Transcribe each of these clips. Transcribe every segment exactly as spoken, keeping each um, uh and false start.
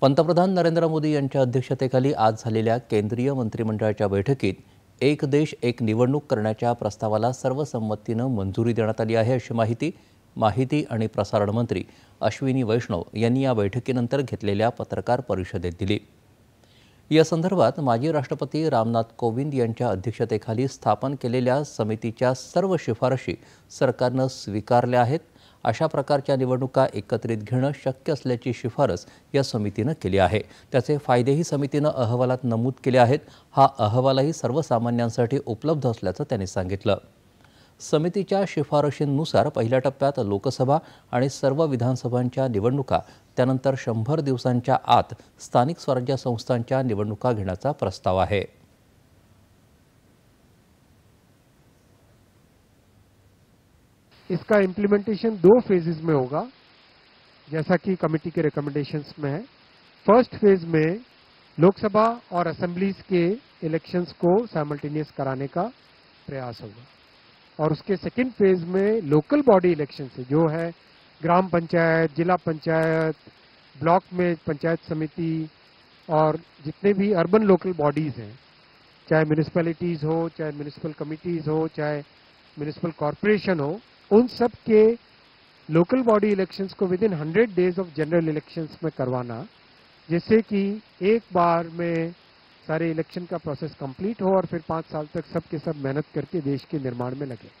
पंतप्रधान नरेंद्र मोदी यांच्या अध्यक्षतेखाली आज झालेल्या केंद्रीय मंत्रिमंडळाच्या बैठकीत एक देश एक निवडणूक करण्याच्या प्रस्तावाला सर्वसंमतीनं मंजुरी देण्यात आली आहे, अशी माहिती माहिती आणि प्रसारण मंत्री अश्विनी वैष्णव यांनी या बैठकीनंतर घेतलेल्या पत्रकार परिषदेत दिली। या संदर्भात माजी राष्ट्रपती रामनाथ कोविंद यांच्या अध्यक्षतेखाली स्थापन केलेल्या समितीच्या सर्व शिफारशी सरकारनं स्वीकारल्या आहेत। अशा प्रकारच्या निवडणुका एकत्रित घेणं शक्य असल्याची शिफारस या समितीनं केली आहे। त्याचे फायदेही समितीनं अहवालात नमूद केले आहेत। हा अहवालही सर्वसामान्यांसाठी उपलब्ध असल्याचं त्यांनी सांगितलं। समितीच्या शिफारशींनुसार पहिल्या टप्प्यात लोकसभा आणि सर्व विधानसभांच्या निवडणुका, त्यानंतर शंभर दिवसांच्या आत स्थानिक स्वराज्य संस्थांच्या निवडणुका घेण्याचा प्रस्ताव आहे। इसका इम्प्लीमेंटेशन दो फेजेस में होगा, जैसा कि कमेटी के रिकमेंडेशंस में है। फर्स्ट फेज में लोकसभा और असेंबलीज के इलेक्शंस को साइमल्टेनियस कराने का प्रयास होगा और उसके सेकंड फेज में लोकल बॉडी इलेक्शन से जो है ग्राम पंचायत, जिला पंचायत, ब्लॉक में पंचायत समिति और जितने भी अर्बन लोकल बॉडीज हैं, चाहे म्यूनिसिपैलिटीज हो, चाहे म्यूनिसिपल कमिटीज हो, चाहे म्यूनिसिपल कॉरपोरेशन हो, उन सब के लोकल बॉडी इलेक्शंस को within hundred days of general elections में करवाना, जिससे कि एक बार में सारे इलेक्शन का प्रोसेस कंप्लीट हो और फिर पांच साल तक सब के सब मेहनत करके देश के निर्माण में लगे।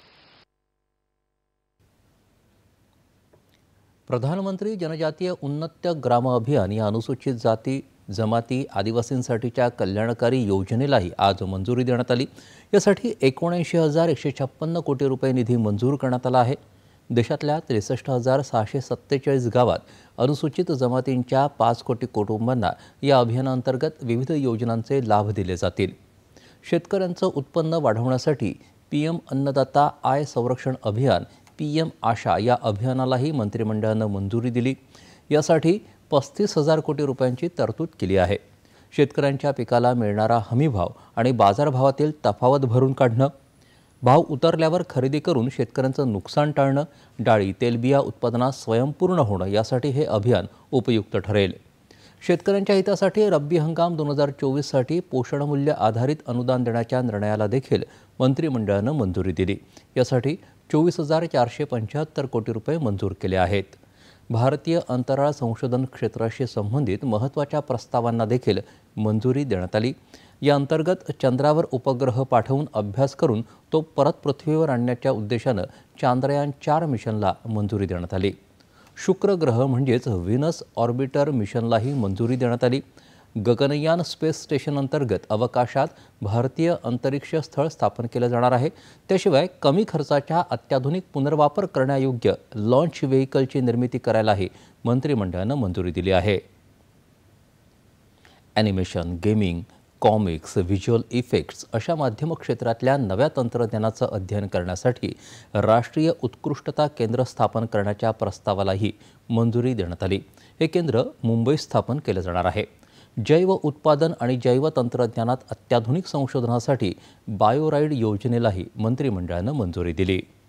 प्रधानमंत्री जनजातीय उन्नत ग्राम अभियान या अनुसूचित जाती जमाती आदिवासींसाठीच्या कल्याणकारी योजनेलाही आज मंजुरी देण्यात आली। यासाठी एकोणऐंशी हजार एकशे छप्पन्न कोटी रुपये निधी मंजूर करण्यात आला आहे। देशातल्या त्रेसष्ट हजार सहाशे सत्तेचाळीस गावात अनुसूचित जमातींच्या पाच कोटी कुटुंबांना या अभियानांतर्गत विविध योजनांचे लाभ दिले जातील। शेतकऱ्यांचं उत्पन्न वाढवण्यासाठी पीएम अन्नदाता आय संरक्षण अभियान पीएम आशा या अभियानालाही मंत्रिमंडळानं मंजुरी दिली। यासाठी पस्तीस हजार कोटी रुपयांची तरतूद केली आहे। शेतकऱ्यांच्या पिकाला मिळणारा हमीभाव आणि बाजारभावातील तफावत भरून काढणं, भाव उतरल्यावर खरेदी करून शेतकऱ्यांचं नुकसान टाळणं, डाळी तेलबिया उत्पादनात स्वयंपूर्ण होणं यासाठी हे अभियान उपयुक्त ठरेल। शेतकऱ्यांच्या हितासाठी रब्बी हंगाम दोन हजार चोवीससाठी पोषणमूल्य आधारित अनुदान देण्याच्या निर्णयाला देखील मंत्रिमंडळानं मंजुरी दिली। यासाठी चोवीस हजार चारशे पंच्याहत्तर कोटी रुपये मंजूर केले आहेत। भारतीय अंतराळ संशोधन क्षेत्राशी संबंधित महत्त्वाच्या प्रस्तावांना देखील मंजुरी देण्यात आली। या अंतर्गत चंद्रावर उपग्रह पाठवून अभ्यास करून तो परत पृथ्वीवर आणण्याच्या उद्देशानं चांद्रयान चार मिशनला मंजुरी देण्यात आली। शुक्र ग्रह म्हणजेच व्हीनस ऑर्बिटर मिशनलाही मंजुरी देण्यात आली। गगनयान स्पेस स्टेशन अंतर्गत अवकाशात भारतीय अंतरिक्ष स्थळ स्थापन केलं जाणार आहे। त्याशिवाय कमी खर्चाच्या अत्याधुनिक पुनर्वापर करण्यायोग्य लॉन्च व्हेइकलची निर्मिती करायलाही मंत्रिमंडळानं मंजुरी दिली आहे। Animation, gaming, comics, visual effects अशा माध्यम क्षेत्रातल्या नव्या तंत्रज्ञानाचं अध्ययन करण्यासाठी राष्ट्रीय उत्कृष्टता केंद्र स्थापन करण्याच्या प्रस्तावालाही मंजुरी देण्यात आली। हे केंद्र मुंबईत स्थापन केलं जाणार आहे। जैव उत्पादन आणि जैव तंत्रज्ञानात अत्याधुनिक संशोधनासाठी बायोराइड योजनेलाही मंत्रिमंडळानं मंजुरी दिली।